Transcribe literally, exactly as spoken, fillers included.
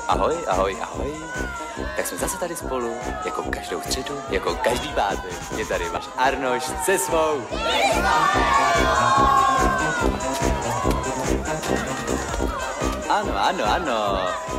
Ahoj, ahoj, ahoj. Tak jsme zase tady spolu, jako každou středu, jako každý pátek. Je tady váš Arnoš se svou. Ano, ano, ano.